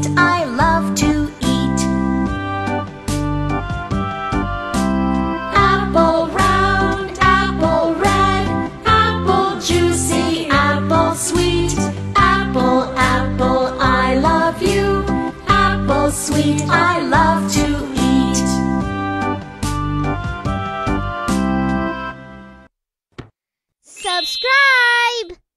I love to eat. Apple round, apple red, apple juicy, apple sweet. Apple, apple, I love you. Apple sweet, I love to eat. Subscribe!